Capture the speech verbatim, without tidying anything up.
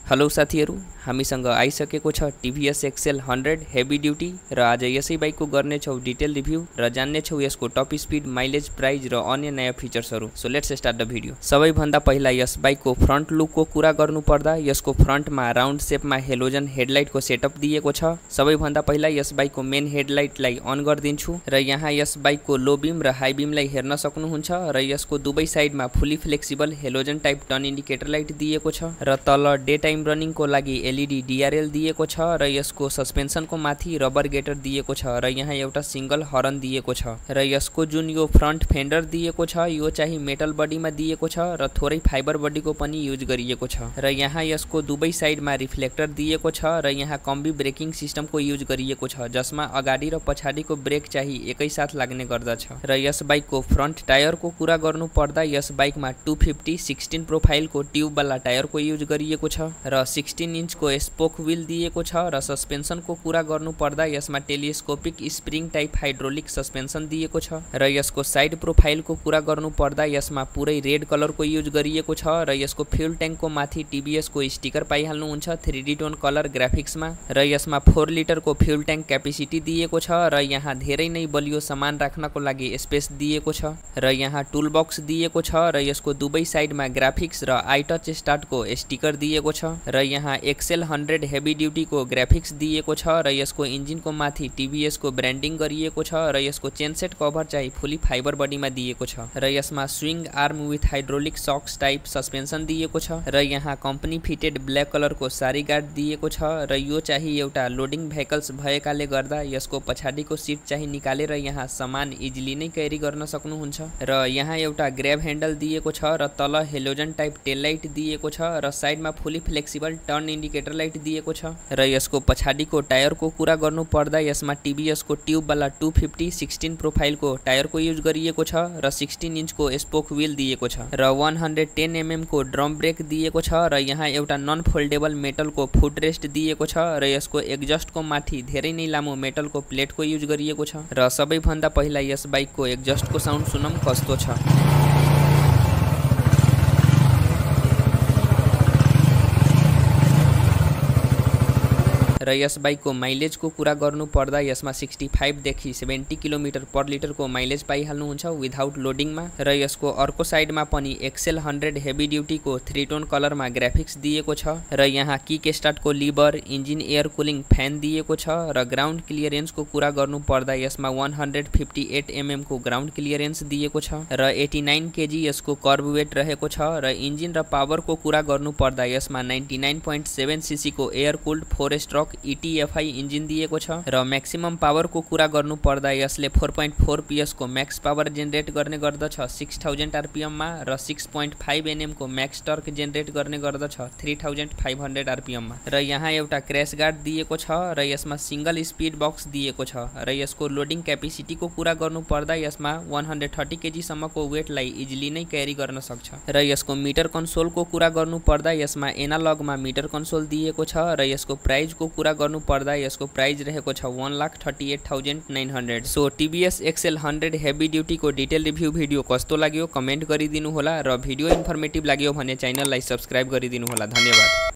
Hello साथीहरु, हामीसँग आइसकेको छ TVS XL hundred heavy duty र आज यसै बाइकको गर्ने छौ डिटेल रिभ्यू र जान्ने छौ यसको टप स्पिड, माइलेज, प्राइस र अन्य नयाँ फिचर्सहरु। So let's start the video. सबैभन्दा पहिला यस बाइकको फ्रन्ट लुकको कुरा गर्नु पर्दा यसको फ्रन्टमा राउन्ड शेपमा हेलोजन हेडलाइटको सेटअप दिएको छ। सबैभन्दा पहिला यस बाइकको मेन हेडलाइटलाई अन गर्दिन्छु र यहाँ यस बाइकको लो बीम र हाई बीमलाई हेर्न सक्नुहुन्छ र यसको दुवै साइडमा fully flexible halogen type turn indicator light दिएको छ र तल डे टाइम रनिङ को लागि एलईडी डीआरएल दिएको छ र यसको सस्पेन्सनको माथि रबर गेटर दिएको छ र यहाँ एउटा सिंगल हर्न दिएको छ र यसको जुन यो फ्रन्ट फेन्डर दिएको छ यो चाहिँ मेटल बडीमा दिएको छ र थोरै फाइबर बडीको पनि युज गरिएको छ र यहाँ यसको दुवै साइडमा रिफ्लेक्टर दिएको छ र यहाँ कम्बी ब्रेकिङ सिस्टमको युज गरिएको छ जसमा अगाडि र पछाडिको ब्रेक चाहिँ एकैसाथ लाग्ने गर्दछ र यस बाइकको फ्रन्ट टायरको कुरा गर्नु पर्दा यस बाइकमा टू फिफ्टी सिक्सटीन प्रोफाइलको ट्युब वाला टायरको युज गरिएको छ र सिक्सटीन इन्चको स्पोक व्हील दिएको छ र सस्पेन्सनको कुरा गर्नु पर्दा यसमा telescopic spring type hydraulic suspension दिएको छ र यसको साइड प्रोफाइलको कुरा गर्नु पर्दा यसमा पुरै रेड कलरको युज गरिएको छ र यसको फ्युल ट्याङ्कको माथि टिभीएस को स्टिकर पाइहाल्नुहुन्छ थ्री डी टोन कलर ग्राफिक्समा र यसमा फोर लिटरको फ्युल ट्याङ्क क्यापेसिटी दिएको छ र यहाँ धेरै नै बलियो सामान राख्नको लागि स्पेस दिएको छ र यहाँ टुल बक्स दिएको छ र यसको दुवै साइडमा ग्राफिक्स र आई टच स्टार्टको स्टिकर दिएको छ र यहाँ एक्सेल हन्ड्रेड हेभी ड्युटी को ग्राफिक्स दिएको छ र यसको इन्जिनको माथि टिभीएस को ब्रान्डिङ गरिएको छ र यसको चेनसेट कभर चाहिँ फुली फाइबर बडीमा दिएको छ र यसमा swing arm with hydraulic shocks type suspension दिएको छ र यहाँ कम्पनी फिटेड ब्ल्याक कलरको सारी गार्ड दिएको छ र यो चाहिँ एउटा लोडिङ भेहिकल्स भएकाले गर्दा यसको पछाडिको सिट चाहिँ निकालेर यहाँ सामान इजिली नै क्यारी गर्न सक्नुहुन्छ र यहाँ एउटा ग्र्याब ह्यान्डल दिएको छ र तल हेलोजन टाइप टेल लाइट दिएको छ र साइडमा fully flexible turn indicator light दिएको छ र यसको पछाडिको टायरको कुरा गर्नु पर्दा यसमा टिभीएस को ट्युब वाला टू फिफ्टी सिक्सटीन प्रोफाइलको टायरको युज गरिएको छ र सिक्सटीन इन्चको स्पोक व्हील दिएको छ र वन हन्ड्रेड टेन एमएम को ड्रम ब्रेक दिएको छ र यहाँ एउटा नन फोल्डेबल मेटलको फुट रेस्ट दिएको छ र यसको एक्जस्टको माथि धेरै नै लामो मेटलको प्लेटको युज गरिएको छ र सबैभन्दा पहिला यस बाइकको एक्जस्टको साउन्ड सुनौं कस्तो छ। र यस बाइकको माइलेजको कुरा गर्नु पर्दा यसमा सिक्सटी फाइभ देखि सेभेन्टी किलोमिटर पर लिटरको माइलेज पाइहाल्नुहुन्छ विदाउट लोडिङमा र यसको अर्को साइडमा पनि एक्सेल हन्ड्रेड हेभी ड्युटीको थ्री टोन कलरमा ग्राफिक्स दिएको छ र यहाँ किक स्टार्टको lever, engine air cooling fan दिएको छ र ग्राउन्ड क्लियरेन्सको कुरा गर्नु पर्दा यसमा one hundred fifty eight MM को ग्राउन्ड क्लियरेन्स दिएको छ र एटी नाइन केजी यसको कर्ब वेट रहेको छ र इन्जिन र पावरको कुरा गर्नु पर्दा यसमा ninety nine point seven CC को air cooled four stroke ETFI engine दिएको छ र म्याक्सिमम पावरको कुरा गर्नु पर्दा यसले फोर पोइन्ट फोर पीएस को म्याक्स पावर जेनेरेट गर्ने गर्दछ सिक्स थाउजन्ड आरपीएम मा र सिक्स पोइन्ट फाइभ एनएम को म्याक्स टर्क जेनेरेट गर्ने गर्दछ three thousand five hundred RPM मा र यहाँ एउटा क्र्याश गार्ड दिएको छ र यसमा सिंगल स्पिड बक्स दिएको छ र यसको लोडिङ क्यापेसिटीको कुरा गर्नु पर्दा यसमा वन हन्ड्रेड थर्टी केजी सम्मको वेटलाई इजिली नै क्यारी गर्न सक्छ र यसको मिटर कन्सोलको कुरा गर्नु पर्दा यसमा एनालगमा मिटर कन्सोल दिएको छ र यसको प्राइजको कुरा गर्नु पर्दा यसको प्राइस रहेको छ one lakh thirty eight thousand nine hundred. So TVS XL hundred heavy duty को डिटेल रिभ्यू भिडियो कस्तो लाग्यो कमेन्ट गरिदिनु होला र भिडियो इन्फर्मेटिभ लाग्यो भने च्यानललाई सब्स्क्राइब गरिदिनु होला। धन्यवाद।